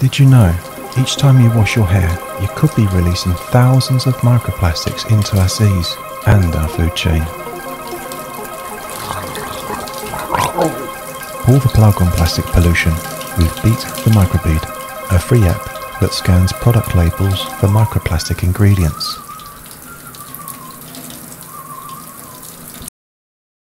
Did you know, each time you wash your hair, you could be releasing thousands of microplastics into our seas and our food chain? Pull the plug on plastic pollution with Beat the Microbead, a free app that scans product labels for microplastic ingredients.